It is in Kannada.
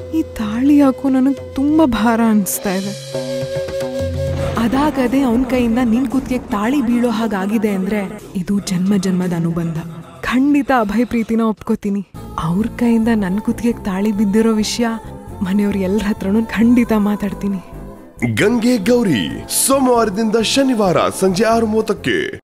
ಈ ತಾಳಿ ಯಾಕೋ ನನಗೆ ತುಂಬಾ ಭಾರ ಅನಿಸ್ತಾ ಇದೆ. ಅದಾಗದೆ ಅವನ ಕೈಯಿಂದ ನಿನ್ ಕುತ್ತಿಗೆ ತಾಳಿ ಬೀಳೋ ಹಾಗಾಗಿದೆ ಅಂದ್ರೆ ಇದು ಜನ್ಮ ಜನ್ಮದ ಅನುಬಂಧ. ಖಂಡಿತ ಅಭಯ್ ಪ್ರೀತಿನ ಒಪ್ಕೋತೀನಿ. ಅವ್ರ ಕೈಯಿಂದ ನನ್ನ ಕುತ್ತಿಗೆ ತಾಳಿ ಬಿದ್ದಿರೋ ವಿಷಯ ಮನೆಯವ್ರ ಎಲ್ಲರ ಹತ್ರನೂ ಖಂಡಿತ ಮಾತಾಡ್ತೀನಿ. ಗಂಗೆ ಗೌರಿ ಸೋಮವಾರದಿಂದ ಶನಿವಾರ ಸಂಜೆ 6:30ಕ್ಕೆ.